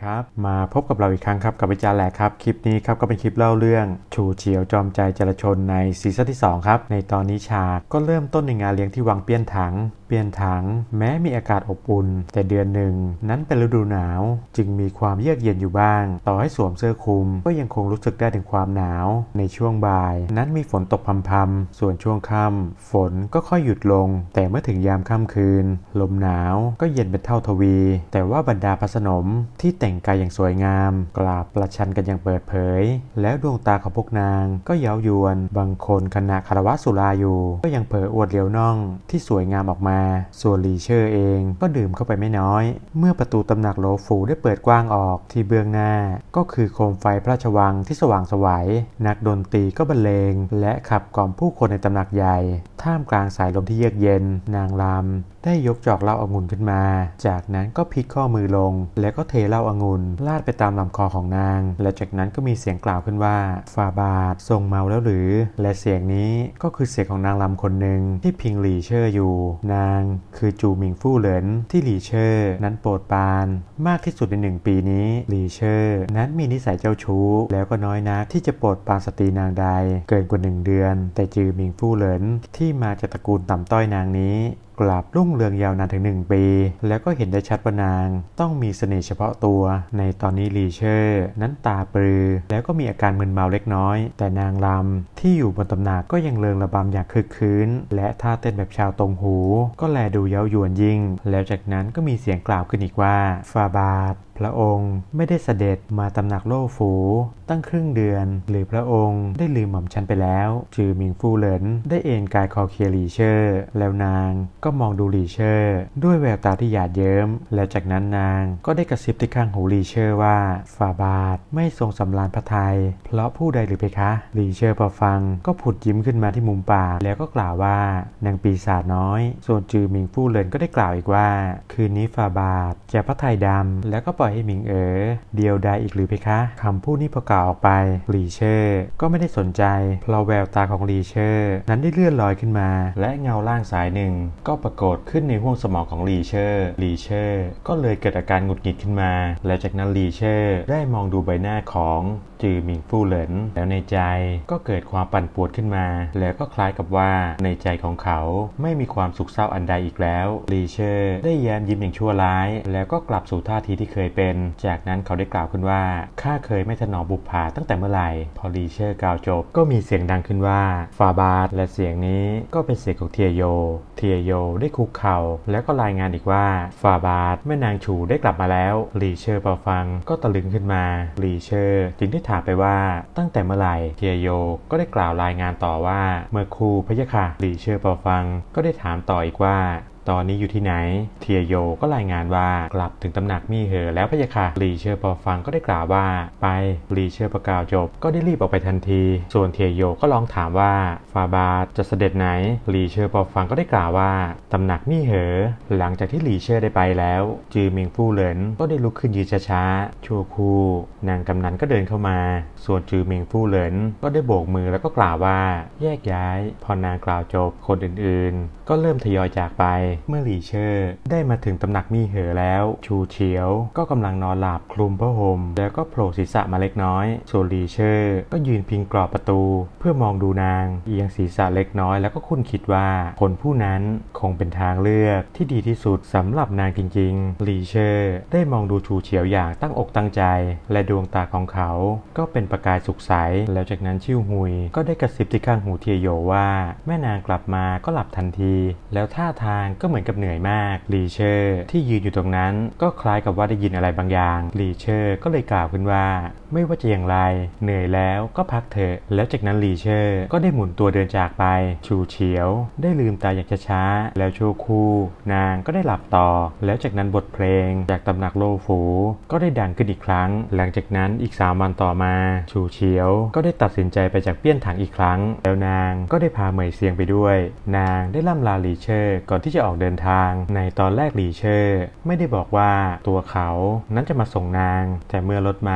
ครับมาพบกับเราอีกครั้งครับกับวิจารณ์แหลกครับคลิปนี้ครับก็เป็นคลิปเล่าเรื่องฉู่เฉียวจอมใจจรชนในซีซั่นที่2ครับในตอนนี้ฉากก็เริ่มต้นในงานเลี้ยงที่วังเปี้ยนถังแม้มีอากาศอบอุ่นแต่เดือนหนึ่งนั้นเป็นฤดูหนาวจึงมีความเยือกเย็นอยู่บ้างต่อให้สวมเสื้อคลุมก็ยังคงรู้สึกได้ถึงความหนาวในช่วงบ่ายนั้นมีฝนตกพรำๆส่วนช่วงค่ำฝนก็ค่อยหยุดลงแต่เมื่อถึงยามค่ำคืนลมหนาวก็เย็นเป็นเท่าทวีแต่ว่าบรรดาพระสนมที่แต่งกายอย่างสวยงามกราบประชันกันอย่างเปิดเผยแล้วดวงตาของพวกนางก็เย้ายวนบางคนขณะคารวะสุราอยู่ก็ยังเผยอวดเลี้ยวน่องที่สวยงามออกมาส่วนหลีเชอร์เองก็ดื่มเข้าไปไม่น้อยเมื่อประตูตำหนักโหลฟูได้เปิดกว้างออกที่เบื้องหน้าก็คือโคมไฟพระราชวังที่สว่างไสวนักดนตรีก็บรรเลงและขับกล่อมผู้คนในตำหนักใหญ่ท่ามกลางสายลมที่เยือกเย็นนางรำได้ยกจอกเหล้าองุ่นขึ้นมาจากนั้นก็พลิกข้อมือลงแล้วก็เทเหล้าองุ่นลาดไปตามลำคอของนางและจากนั้นก็มีเสียงกล่าวขึ้นว่าฝ่าบาททรงเมาแล้วหรือและเสียงนี้ก็คือเสียงของนางรำคนหนึ่งที่พิงหลี่เชอร์อยู่นางคือจูหมิงฟู่เหรินที่หลี่เชอร์นั้นโปรดปรานมากที่สุดใน1 ปีนี้หลี่เชอร์นั้นมีนิสัยเจ้าชู้แล้วก็น้อยนักที่จะโปรดปรานสตรีนางใดเกินกว่า1 เดือนแต่จูหมิงฟู่เหรินที่มาจากตระกูลต่ำต้อยนางนี้กลับรุ่งเรืองยาวนานถึง1 ปีแล้วก็เห็นได้ชัดว่านางต้องมีเสน่ห์เฉพาะตัวในตอนนี้หลี่เชอร์นั้นตาปรือแล้วก็มีอาการมึนเมาเล็กน้อยแต่นางรำที่อยู่บนตำหนักก็ยังเริงระบำอย่างคึกคืนและท่าเต้นแบบชาวตรงหูก็แลดูเย้ายวนยิ่งแล้วจากนั้นก็มีเสียงกล่าวขึ้นอีกว่าฝ่าบาทพระองค์ไม่ได้เสด็จมาตำหนักโล่ฝูตั้งครึ่งเดือนหรือพระองค์ได้ลืมหม่อมฉันไปแล้วจือหมิงฟู่เหรินได้เอนกายคอเคียหลี่เชอร์แล้วนางก็มองดูหลี่เชอร์ด้วยแววตาที่หยาดเยิ้มและจากนั้นนางก็ได้กระซิบที่ข้างหูหลี่เชอร์ว่าฝ่าบาทไม่ทรงสำราญพระทัยเพราะผู้ใดหรือเพคะหลี่เชอร์พอฟังก็ผุดยิ้มขึ้นมาที่มุมปากแล้วก็กล่าวว่านางปีศาจน้อยส่วนจือหมิงฟู่เหรินก็ได้กล่าวอีกว่าคืนนี้ฝ่าบาทจะพระทัยดำแล้วก็ปล่อยให้หมิงเดียวดายอีกหรือเพคะคำพูดนี้พอกล่าวออกไปหลี่เชอร์ก็ไม่ได้สนใจเพราะแววตาของหลี่เชอร์นั้นได้เลื่อนลอยขึ้นมาและเงาล่างสายหนึ่งก็ปรากฏขึ้นในห้วงสมองของหลี่เชอร์ก็เลยเกิดอาการหงุดหงิดขึ้นมาและจากนั้นหลี่เชอร์ได้มองดูใบหน้าของจือหมิงฟู่เหรินแล้วในใจก็เกิดความปั่นป่วนขึ้นมาแล้วก็คล้ายกับว่าในใจของเขาไม่มีความสุขเศร้าอันใดอีกแล้วหลี่เชอร์ได้แย้มยิ้มอย่างชั่วร้ายแล้วก็กลับสู่ท่าทีที่เคยเป็นจากนั้นเขาได้กล่าวขึ้นว่าข้าเคยไม่ถนอมบุปผาตั้งแต่เมื่อไหร่พอหลี่เชอร์กล่าวจบก็มีเสียงดังขึ้นว่าฝ่าบาทและเสียงนี้ก็เป็นเสียงของเทียโยได้คุกเข่าแล้วก็รายงานอีกว่าฝ่าบาทแม่นางฉูได้กลับมาแล้วหลี่เชอร์พอฟังก็ตะลึงขึ้นมาหลี่เชอร์จึงได้ถามไปว่าตั้งแต่เมื่อไหร่เทียโยก็ได้กล่าวรายงานต่อว่าเมื่อครูพะยะค่ะหลี่เชอร์พอฟังก็ได้ถามต่ออีกว่าตอนนี้อยู่ที่ไหนเทียโยก็รายงานว่ากลับถึงตำหนักมี่เหอแล้วพะยะค่ะหลี่เชอร์พอฟังก็ได้กล่าวว่าไปหลี่เชอร์ประกล่าวจบก็ได้รีบออกไปทันทีส่วนเทียโยก็ลองถามว่าฝ่าบาทจะเสด็จไหนหลี่เชอร์พอฟังก็ได้กล่าวว่าตำหนักมี่เหอหลังจากที่หลี่เชอร์ได้ไปแล้วจือหมิงฟู่เหรินก็ได้ลุกขึ้นยืนช้าๆชั่วคู่นางกำนันก็เดินเข้ามาส่วนจือหมิงฟู่เหรินก็ได้โบกมือแล้วก็กล่าวว่าแยกย้ายพอนางกล่าวจบคนอื่นๆก็เริ่มทยอยจากไปเมื่อหลี่เชอร์ได้มาถึงตำหนักมี่เหอแล้วชูเฉียวก็กำลังนอนหลับคลุมผ้าห่มแล้วก็โผล่ศีรษะมาเล็กน้อยส่วนหลี่เชอร์ก็ยืนพิงกรอบประตูเพื่อมองดูนางเอียงศีรษะเล็กน้อยแล้วก็คุ้นคิดว่าคนผู้นั้นคงเป็นทางเลือกที่ดีที่สุดสำหรับนางจริงๆหลี่เชอร์ได้มองดูชูเฉียวอย่างตั้งอกตั้งใจและดวงตาของเขาก็เป็นประกายสุขใสแล้วจากนั้นชิ่วหุยก็ได้กระซิบที่ข้างหูเทียโยว่าแม่นางกลับมาก็หลับทันทีแล้วท่าทางก็เหมือนกับเหนื่อยมากหลี่เชอร์ที่ยืนอยู่ตรงนั้นก็คล้ายกับว่าได้ยินอะไรบางอย่างหลี่เชอร์ก็เลยกล่าวขึ้นว่าไม่ว่าจะอย่างไรเหนื่อยแล้วก็พักเถอะแล้วจากนั้นหลี่เชอร์ก็ได้หมุนตัวเดินจากไปชูเฉียวได้ลืมตาอย่างช้าๆแล้วชั่วคู่นางก็ได้หลับต่อแล้วจากนั้นบทเพลงจากตำหนักโลฝูก็ได้ดังขึ้นอีกครั้งหลังจากนั้นอีก3 วันต่อมาชูเฉียวก็ได้ตัดสินใจไปจากเปี้ยนถังอีกครั้งแล้วนางก็ได้พาเหมยเซียงไปด้วยนางได้ล่ำลาหลี่เชอร์ก่อนที่จะออกเดินทางในตอนแรกหลี่เชอร์ไม่ได้บอกว่าตัวเขานั้นจะมาส่งนางแต่เมื่อรถม้า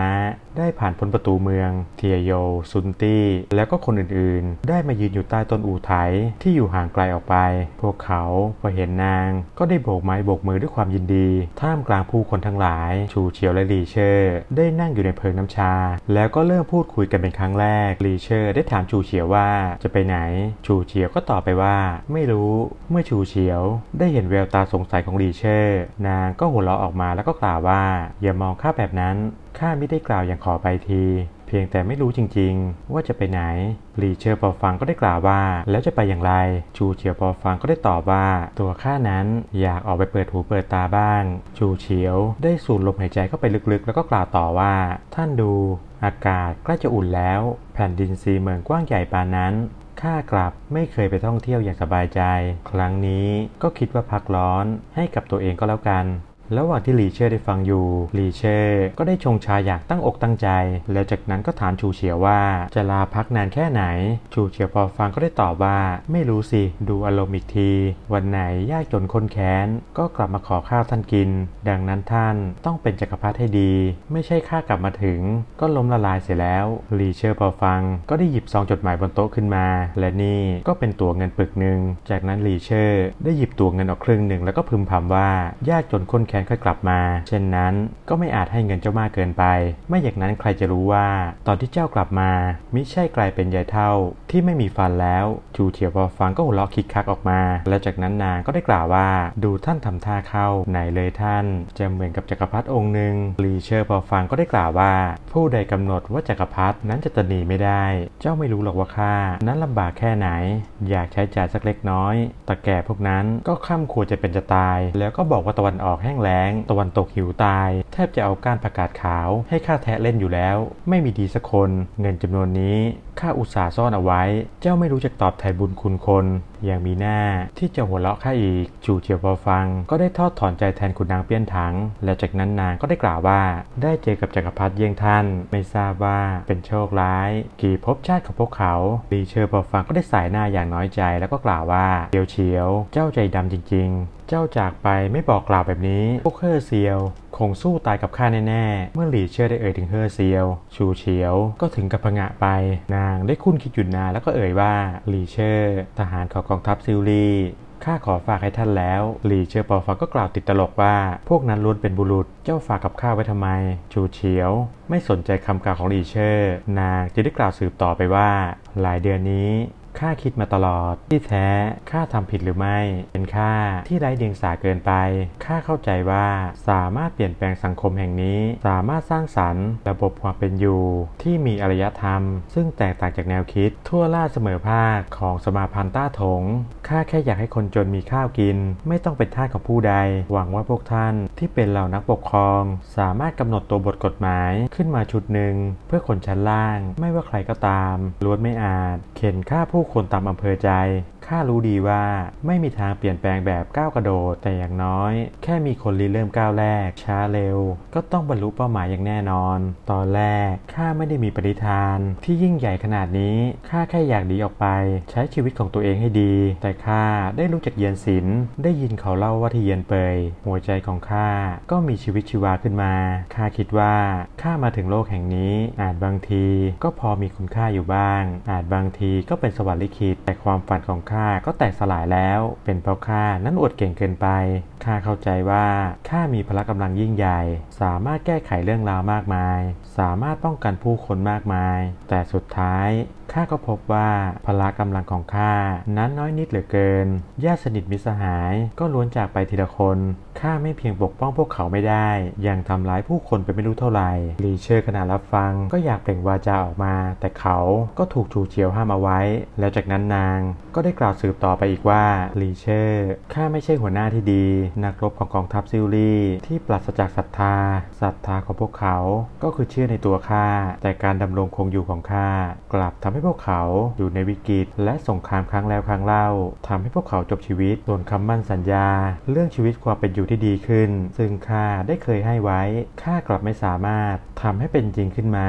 ได้ผ่านพ้นประตูเมืองเทียโยซุนตี้แล้วก็คนอื่นๆได้มายืนอยู่ใต้ต้นอู่ไถที่อยู่ห่างไกลออกไปพวกเขาพอเห็นนางก็ได้โบกไม้โบกมือด้วยความยินดีท่ามกลางผู้คนทั้งหลายชูเฉียวและหลี่เช่อได้นั่งอยู่ในเพิงน้ำชาแล้วก็เริ่มพูดคุยกันเป็นครั้งแรกหลี่เช่อได้ถามชูเฉียวว่าจะไปไหนชูเฉียวก็ตอบไปว่าไม่รู้เมื่อชูเฉียวได้เห็นแววตาสงสัยของหลี่เช่อนางก็หัวเราะออกมาแล้วก็กล่าวว่าอย่ามองข้าแบบนั้นข้าไม่ได้กล่าวอย่างขอไปทีเพียงแต่ไม่รู้จริงๆว่าจะไปไหนหลี่เช่อพอฟังก็ได้กล่าวว่าแล้วจะไปอย่างไรชูเฉียวพอฟังก็ได้ตอบว่าตัวข้านั้นอยากออกไปเปิดหูเปิดตาบ้างชูเฉียวได้สูดลมหายใจเข้าไปลึกๆแล้วก็กล่าวต่อว่าท่านดูอากาศใกล้จะอุ่นแล้วแผ่นดินซีเมืองกว้างใหญ่ปานนั้นข้ากลับไม่เคยไปท่องเที่ยวอย่างสบายใจครั้งนี้ก็คิดว่าพักร้อนให้กับตัวเองก็แล้วกันระหว่างที่หลี่เช่อได้ฟังอยู่หลี่เช่อก็ได้ชงชาอย่างตั้งอกตั้งใจแล้วจากนั้นก็ถามชูเฉียวว่าจะลาพักนานแค่ไหนชูเฉียวพอฟังก็ได้ตอบว่าไม่รู้สิดูอารมณ์อีกทีวันไหนยากจนคนแค้นก็กลับมาขอข้าวท่านกินดังนั้นท่านต้องเป็นจักรพรรดิให้ดีไม่ใช่ข้ากลับมาถึงก็ล้มละลายเสียแล้วหลี่เช่อพอฟังก็ได้หยิบซองจดหมายบนโต๊ะขึ้นมาและนี่ก็เป็นตั๋วเงินปึกหนึ่งจากนั้นหลี่เช่อได้หยิบตั๋วเงินออกครึ่งหนึ่งแล้วก็พึมพำว่ายากจนคนแค้นค่อยกลับมาเช่นนั้นก็ไม่อาจให้เงินเจ้ามากเกินไปไม่อย่างนั้นใครจะรู้ว่าตอนที่เจ้ากลับมามิใช่กลายเป็นยายเฒ่าที่ไม่มีฟันแล้วชูเฉียวพอฟังก็หัวเราะคิกคักออกมาแล้วจากนั้นนางก็ได้กล่าวว่าดูท่านทำท่าเข้าไหนเลยท่านจะเหมือนกับจักรพรรดิองค์หนึ่งหลี่เช่อพอฟังก็ได้กล่าวว่าผู้ใดกำหนดว่าจักรพรรดินั้นจะหนีไม่ได้เจ้าไม่รู้หรอกว่าข้านั้นลำบากแค่ไหนอยากใช้จ่ายสักเล็กน้อยแต่แก่พวกนั้นก็ค่ำควรจะเป็นจะตายแล้วก็บอกว่าตะวันออกแห้งแล้งตะวันตกหิวตายแทบจะเอาก้านผักกาดขาวให้ข้าแทะเล่นอยู่แล้วไม่มีดีสักคนเงินจำนวนนี้ข้าอุตส่าห์ซ่อนเอาไว้เจ้าไม่รู้จักตอบแทนบุญคุณคนอย่างมีหน้าที่จะหัวเราะข้าอีกชูเฉียวพอฟังก็ได้ทอดถอนใจแทนขุนนางเปี้ยนถังและจากนั้นนางก็ได้กล่าวว่าได้เจอกับจักรพรรดิเยี่ยงท่านไม่ทราบว่าเป็นโชคร้ายกี่ภพชาติของพวกเขาหลี่เช่อพอฟังก็ได้สายหน้าอย่างน้อยใจแล้วก็กล่าวว่าเฉียวเจ้าใจดำจริงๆเจ้าจากไปไม่บอกกล่าวแบบนี้พวกเฮ่อเซียวคงสู้ตายกับข้าแน่ๆเมื่อหลี่เช่อได้เอ่ยถึงเฮ่อเซียวชูเฉียวก็ถึงกับผงะไปนางได้คุ้นคิดหยุดนานแล้วก็เอ่ยว่าหลี่เช่อทหารของกองทัพซิลลีข้าขอฝากให้ท่านแล้วหลี่เช่อปอฟังก็กล่าวติดตลกว่าพวกนั้นล้วนเป็นบุรุษเจ้าฝากกับข้าไว้ทำไมชูเฉียวไม่สนใจคำกล่าวของหลี่เช่อนางจะได้กล่าวสืบต่อไปว่าหลายเดือนนี้ข้าคิดมาตลอดที่แท้ข้าทำผิดหรือไม่เป็นข้าที่ไร้เดียงสาเกินไปข้าเข้าใจว่าสามารถเปลี่ยนแปลงสังคมแห่งนี้สามารถสร้างสรรค์ระบบความเป็นอยู่ที่มีอารยธรรมซึ่งแตกต่างจากแนวคิดทั่วล่าเสมอภาคของสมาพันธ์ต้าถงข้าแค่อยากให้คนจนมีข้าวกินไม่ต้องเป็นทาสของผู้ใดหวังว่าพวกท่านที่เป็นเหล่านักปกครองสามารถกำหนดตัวบทกฎหมายขึ้นมาชุดหนึ่งเพื่อคนชั้นล่างไม่ว่าใครก็ตามล้วนไม่อาจเข็นฆ่าผู้คนตามอำเภอใจข้ารู้ดีว่าไม่มีทางเปลี่ยนแปลงแบบก้าวกระโดดแต่อย่างน้อยแค่มีคนริเริ่มก้าวแรกช้าเร็วก็ต้องบรรลุเป้าหมายอย่างแน่นอนตอนแรกข้าไม่ได้มีปณิธานที่ยิ่งใหญ่ขนาดนี้ข้าแค่อยากหนีออกไปใช้ชีวิตของตัวเองให้ดีแต่ข้าได้รู้จักเยียนศิลป์ได้ยินเขาเล่าว่าที่เยียนเปยหัวใจของข้าก็มีชีวิตชีวาขึ้นมาข้าคิดว่าข้ามาถึงโลกแห่งนี้อาจบางทีก็พอมีคุณค่าอยู่บ้างอาจบางทีก็เป็นสวรรค์ลิขิตแต่ความฝันของข้าก็แตกสลายแล้วเป็นเพราะข้านั้นอวดเก่งเกินไปข้าเข้าใจว่าข้ามีพละกำลังยิ่งใหญ่สามารถแก้ไขเรื่องราวมากมายสามารถป้องกันผู้คนมากมายแต่สุดท้ายข้าก็พบว่าพละกำลังของข้านั้นน้อยนิดเหลือเกินญาติสนิทมิตรสหายก็ล้วนจากไปทีละคนข้าไม่เพียงปกป้องพวกเขาไม่ได้ยังทำร้ายผู้คนไปไม่รู้เท่าไหร่หลี่เช่อขณะรับฟังก็อยากเปล่งวาจาออกมาแต่เขาก็ถูกชูเฉียวห้ามเอาไว้แล้วจากนั้นนางก็ได้กล่าวสืบต่อไปอีกว่าหลี่เช่อข้าไม่ใช่หัวหน้าที่ดีนักรบของกองทัพซิลลี่ที่ปราศจากศรัทธาของพวกเขาก็คือเชื่อในตัวข้าแต่การดำรงคงอยู่ของข้ากลับทำให้พวกเขาอยู่ในวิกฤตและสงครามครั้งแล้วครั้งเล่าทำให้พวกเขาจบชีวิตส่วนคำมั่นสัญญาเรื่องชีวิตความเป็นอยู่ที่ดีขึ้นซึ่งข้าได้เคยให้ไว้ข้ากลับไม่สามารถทำให้เป็นจริงขึ้นมา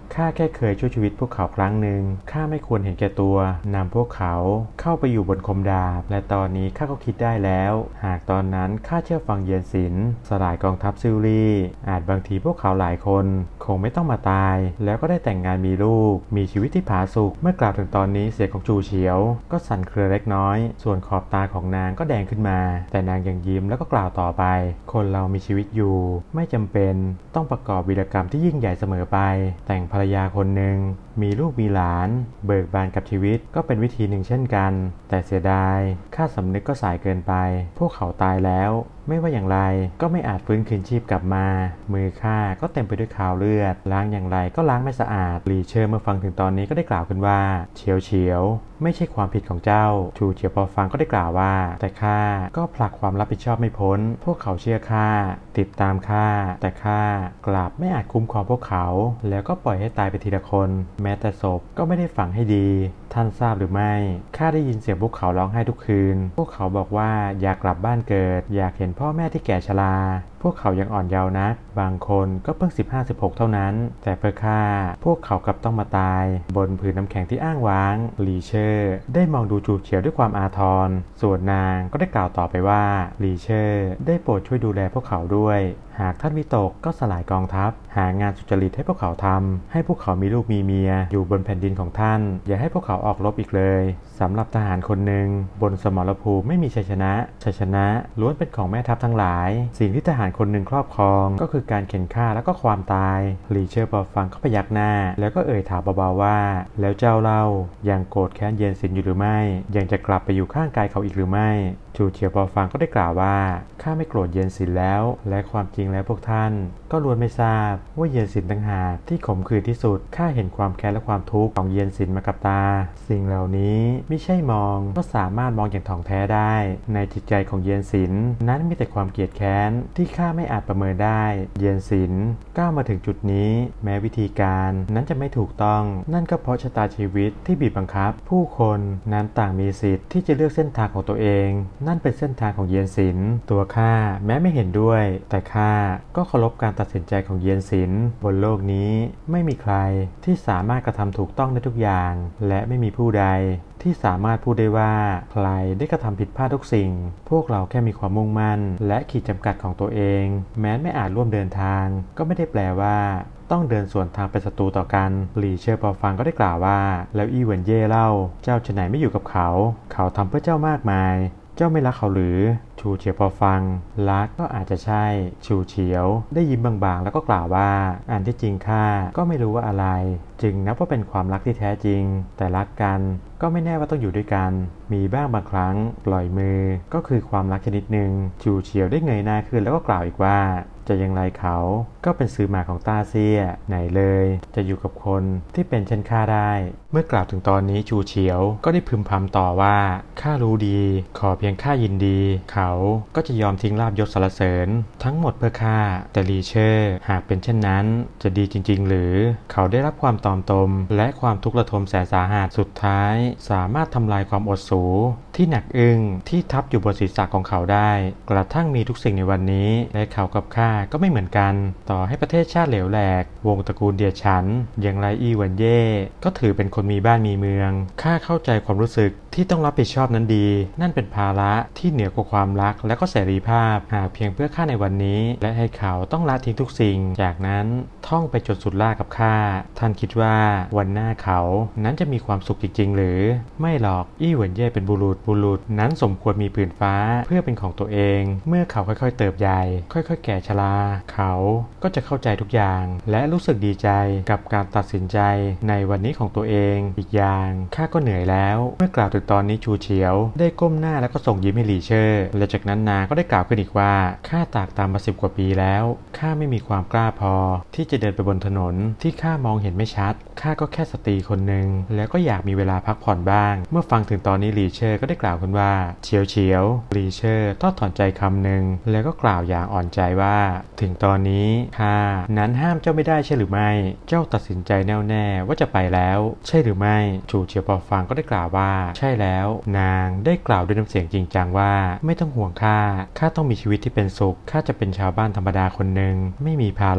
ข้าแค่เคยช่วยชีวิตพวกเขาครั้งหนึ่งข้าไม่ควรเห็นแก่ตัวนำพวกเขาเข้าไปอยู่บนคมดาบและตอนนี้ข้าก็คิดได้แล้วหากตอนนั้นข้าเชื่อฟังเยียนสินสลายกองทัพซิลลี่อาจบางทีพวกเขาหลายคนคงไม่ต้องมาตายแล้วก็ได้แต่งงานมีลูกมีชีวิตที่ผาสุกเมื่อกล่าวถึงตอนนี้เสียงของจูเฉียวก็สั่นเครือเล็กน้อยส่วนขอบตาของนางก็แดงขึ้นมาแต่นางยังยิ้มแล้วก็กล่าวต่อไปคนเรามีชีวิตอยู่ไม่จำเป็นต้องประกอบวีรกรรมที่ยิ่งใหญ่เสมอไปแต่งภรรยาคนหนึ่งมีลูกมีหลานเบิกบานกับชีวิตก็เป็นวิธีหนึ่งเช่นกันแต่เสียดายข้าสำนึกก็สายเกินไปพวกเขาตายแล้วไม่ว่าอย่างไรก็ไม่อาจฟื้นคืนชีพกลับมามือข้าก็เต็มไปด้วยคราวเลือดล้างอย่างไรก็ล้างไม่สะอาดหลีเชอร์เมื่อฟังถึงตอนนี้ก็ได้กล่าวขึ้นว่าเฉียวไม่ใช่ความผิดของเจ้าชูเฉียวพอฟังก็ได้กล่าวว่าแต่ข้าก็ผลักความรับผิดชอบไม่พ้นพวกเขาเชื่อข้าติดตามข้าแต่ข้ากลับไม่อาจคุ้มครองพวกเขาแล้วก็ปล่อยให้ตายไปทีละคนแม้แต่ศพก็ไม่ได้ฝังให้ดีท่านทราบหรือไม่ข้าได้ยินเสียงพวกเขาร้องไห้ทุกคืนพวกเขาบอกว่าอยากกลับบ้านเกิดอยากเห็นพ่อแม่ที่แก่ชราพวกเขายังอ่อนเยาว์นักบางคนก็เพิ่ง15-16เท่านั้นแต่เพื่อข้าพวกเขากลับต้องมาตายบนผืนน้ำแข็งที่อ้างว้างหลีเชอร์ได้มองดูจูเฉียวด้วยความอาทรส่วนนางก็ได้กล่าวต่อไปว่าหลีเชอร์ได้โปรดช่วยดูแลพวกเขาด้วยหากท่านวิตกก็สลายกองทัพหางานสุจริตให้พวกเขาทำให้พวกเขามีลูกมีเมียอยู่บนแผ่นดินของท่านอย่าให้พวกเขาออกรบอีกเลยสำหรับทหารคนหนึ่งบนสมรภูมิไม่มีชัยชนะล้วนเป็นของแม่ทัพทั้งหลายสิ่งที่ทหารคนหนึ่งครอบครองก็คือการเข็นฆ่าและก็ความตายหลีเชอร์พอฟังก็พยักหน้าแล้วก็เอ่ยถามเบาๆว่าแล้วเจ้าเล่ายังโกรธแค้นเย็นสินอยู่หรือไม่ยังจะกลับไปอยู่ข้างกายเขาอีกหรือไม่จูเฉียวพอฟังก็ได้กล่าวว่าข้าไม่โกรธเย็นสินแล้วและความจริงแล้วพวกท่านก็ล้วนไม่ทราบว่าเย็นสินต่างหากที่ขมขื่นที่สุดข้าเห็นความแค้นและความทุกข์ของเย็นสินมากับตาสิ่งเหล่านี้ไม่ใช่มองก็สามารถมองอย่างถ่องแท้ได้ในจิตใจของเย็นสินนั้นมีแต่ความเกลียดแค้นที่ข้าไม่อาจประเมินได้เย็นสินก้าวมาถึงจุดนี้แม้วิธีการนั้นจะไม่ถูกต้องนั่นก็เพราะชะตาชีวิตที่บีบบังคับผู้คนนั้นต่างมีสิทธิ์ที่จะเลือกเส้นทางของตัวเองนั่นเป็นเส้นทางของเยียนสินตัวข้าแม้ไม่เห็นด้วยแต่ข้าก็เคารพการตัดสินใจของเยียนสินบนโลกนี้ไม่มีใครที่สามารถกระทำถูกต้องได้ทุกอย่างและไม่มีผู้ใดที่สามารถพูดได้ว่าใครได้กระทำผิดพลาดทุกสิ่งพวกเราแค่มีความมุ่งมั่นและขีดจำกัดของตัวเองแม้ไม่อาจร่วมเดินทางก็ไม่ได้แปลว่าต้องเดินสวนทางเป็นศัตรูต่อกันหลีเชอร์พอฟังก็ได้กล่าวว่าแล้วอีเหวินเย่เล่าเจ้าฉะไหนไม่อยู่กับเขาทำเพื่อเจ้ามากมายเจ้าไม่รักเขาหรือชูเฉียวพอฟังรักก็อาจจะใช่ชูเฉียวได้ยิ้มบางๆแล้วก็กล่าวว่าอันที่จริงข้าก็ไม่รู้ว่าอะไรจึงนับว่าเป็นความรักที่แท้จริงแต่รักกันก็ไม่แน่ว่าต้องอยู่ด้วยกันมีบ้างบางครั้งปล่อยมือก็คือความรักชนิดหนึ่งชูเฉียวได้เงยหน้าขึ้นแล้วก็กล่าวอีกว่าจะอย่างไรเขาก็เป็นซื้อมาของต้าเซี่ยไหนเลยจะอยู่กับคนที่เป็นเช่นข้าได้เมื่อกล่าวถึงตอนนี้ชูเฉียวก็ได้พึมพำต่อว่าข้ารู้ดีขอเพียงข้ายินดีเขาก็จะยอมทิ้งลาภยศสรรเสริญทั้งหมดเพื่อข้าแต่ลีเชอร์หากเป็นเช่นนั้นจะดีจริงๆหรือเขาได้รับความตอมตมและความทุกข์ระทมแสนสาหัสสุดท้ายสามารถทำลายความอดสูที่หนักอึ้งที่ทับอยู่บนศีรษะของเขาได้กระทั่งมีทุกสิ่งในวันนี้และเขากับข้าก็ไม่เหมือนกันต่อให้ประเทศชาติเหลวแหลกวงตระกูลเดียฉันอย่างไรอีเหวินเย่ก็ถือเป็นคนมีบ้านมีเมืองข้าเข้าใจความรู้สึกที่ต้องรับผิดชอบนั้นดีนั่นเป็นภาระที่เหนือกว่าความรักและก็เสรีภาพหากเพียงเพื่อข้าในวันนี้และให้เขาต้องละทิ้งทุกสิ่งจากนั้นท่องไปจนสุดล่ากับข้าท่านคิดว่าวันหน้าเขานั้นจะมีความสุขจริงๆหรือไม่หรอกอี้เหวินเย่เป็นบุรุษนั้นสมควรมีผืนฟ้าเพื่อเป็นของตัวเองเมื่อเขาค่อยๆเติบใหญ่ค่อยๆแก่ชราเขาก็จะเข้าใจทุกอย่างและรู้สึกดีใจกับการตัดสินใจในวันนี้ของตัวเองอีกอย่างข้าก็เหนื่อยแล้วเมื่อกล่าวถึงตอนนี้ชูเฉียวได้ก้มหน้าแล้วก็ส่งยิ้มให้หลี่เชอร์และจากนั้นนางก็ได้กล่าวขึ้นอีกว่าข้าตากตามมา10 กว่าปีแล้วข้าไม่มีความกล้าพอที่จะเดินไปบนถนนที่ข้ามองเห็นไม่ชัดข้าก็แค่สตรีคนหนึ่งแล้วก็อยากมีเวลาพักผ่อนบ้างเมื่อฟังถึงตอนนี้หลี่เชอร์ก็ได้กล่าวขึ้นว่าเฉียวหลี่เชอร์ทอดถอนใจคำหนึ่งแล้วก็กล่าวอย่างอ่อนใจว่าถึงตอนนี้ข้านั้นห้ามเจ้าไม่ได้ใช่หรือไม่เจ้าตัดสินใจแน่วแน่ว่าจะไปแล้วใช่หรือไม่ชูเฉียวพอฟังก็ได้กล่าวว่าใช่แล้วนางได้กล่าวด้วยน้ำเสียงจริงจังว่าไม่ต้องห่วงข้าต้องมีชีวิตที่เป็นสุขข้าจะเป็นชาวบ้านธรรมดาคนหนึ่งไม่มีภาระ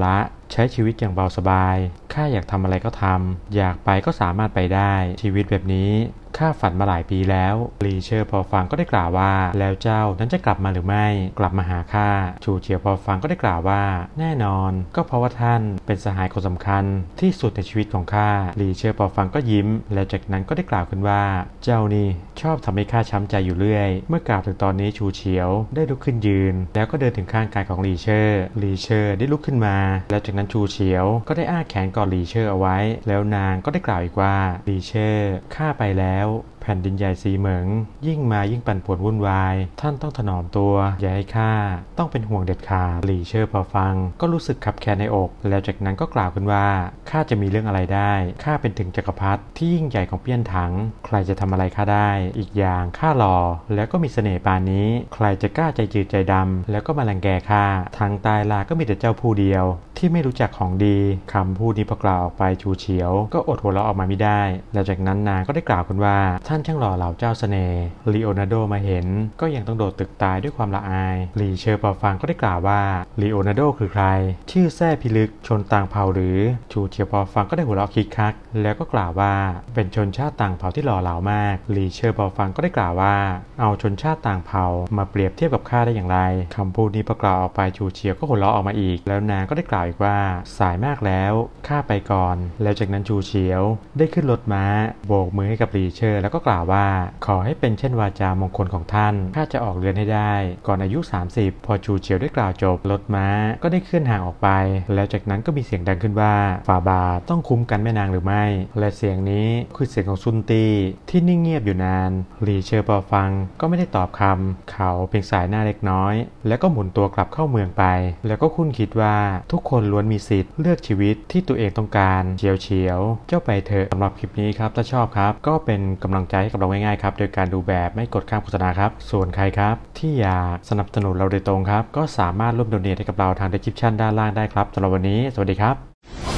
ใช้ชีวิตอย่างเบาสบายข้าอยากทำอะไรก็ทำอยากไปก็สามารถไปได้ชีวิตแบบนี้ข้าฝันมาหลายปีแล้วลีเชอร์พอฟังก็ได้กล่าวว่าแล้วเจ้านั้นจะกลับมาหรือไม่กลับมาหาข้าชูเฉียวพอฟังก็ได้กล่าวว่าแน่นอนก็เพราะว่าท่านเป็นสหายคนสำคัญที่สุดในชีวิตของข้าลีเชอร์พอฟังก็ยิ้มแล้วจากนั้นก็ได้กล่าวขึ้นว่าเจ้านี่ชอบทำให้ข้าช้ำใจอยู่เรื่อยเมื่อกล่าวถึงตอนนี้ชูเฉียวได้ลุกขึ้นยืนแล้วก็เดินถึงข้างกายของลีเชอร์ได้ลุกขึ้นมาแล้วจากนั้นชูเฉียวก็ได้อ้าแขนกอดลีเชอร์เอาไว้แล้วนางก็ได้กล่าวอีกว่าลีเชอร์ข้าไปแล้วแผ่นดินใหญ่สีเหมิงยิ่งมายิ่งปั่นป่วนวุ่นวายท่านต้องถนอมตัวอย่าให้ข้าต้องเป็นห่วงเด็ดขาดลีเชอร์พอฟังก็รู้สึกคับแค้นในอกแล้วจากนั้นก็กล่าวขึ้นว่าข้าจะมีเรื่องอะไรได้ข้าเป็นถึงจักรพรรดิที่ยิ่งใหญ่ของเปี้ยนถังใครจะทำอะไรข้าได้อีกอย่างข้าหล่อแล้วก็มีเสน่ห์ปานนี้ใครจะกล้าใจจืดใจดำแล้วก็มารังแกข้าทางตายลาก็มีแต่เจ้าผู้เดียวที่ไม่รู้จักของดีคำพูดนี้พอกล่าวออกไปชูเฉียวก็อดหัวเราะออกมาไม่ได้แล้วจากนั้นนางก็ได้กล่าวขึ้นว่าท่านช่างหล่อเหลาเจ้าเสน่ห์ลีโอนาร์โดมาเห็นก็ยังต้องโดดตึกตายด้วยความละอายลีเชอร์พอฟังก็ได้กล่าวว่าลีโอนาร์โดคือใครชื่อแซ่พิลึกชนต่างเผ่าหรือชูเฉียวพอฟังก็ได้หัวเราะคิกคักแล้วก็กล่าวว่าเป็นชนชาติต่างเผ่าที่หล่อเหลามากลีเชอร์พอฟังก็ได้กล่าวว่าเอาชนชาติต่างเผ่ามาเปรียบเทียบกับข้าได้อย่างไรคำพูดนี้พอกล่าวออกไปชูเฉียวก็หัวเราะออกมาอีกแล้วนางก็ได้กล่าวอีกว่าสายมากแล้วข้าไปก่อนแล้วจากนั้นชูเฉียวได้ขึ้นรถม้าโบกมือให้กับลีเชอร์แล้วก็กล่าวว่าขอให้เป็นเช่นวาจามงคลของท่านข้าจะออกเรือนให้ได้ก่อนอายุ30พอชูเฉียวได้กล่าวจบรถม้าก็ได้เคลื่อนห่างออกไปแล้วจากนั้นก็มีเสียงดังขึ้นว่าฝ่าบาทต้องคุ้มกันแม่นางหรือไม่และเสียงนี้คือเสียงของซุนตี้ที่นิ่งเงียบอยู่นานลีเชอร์พอฟังก็ไม่ได้ตอบคำเขาเพียงสายหน้าเล็กน้อยแล้วก็หมุนตัวกลับเข้าเมืองไปแล้วก็คุ้นคิดว่าทุกคนล้วนมีสิทธิ์เลือกชีวิตที่ตัวเองต้องการเฉียวเจ้าไปเถอะสำหรับคลิปนี้ครับถ้าชอบครับก็เป็นกำลังใจให้กับเราง่ายๆครับโดยการดูแบบไม่กดข้ามโฆษณาครับส่วนใครครับที่อยากสนับสนุนเราโดยตรงครับก็สามารถร่วมโดเนทให้กับเราทาง description ด้านล่างได้ครับสำหรับวันนี้สวัสดีครับ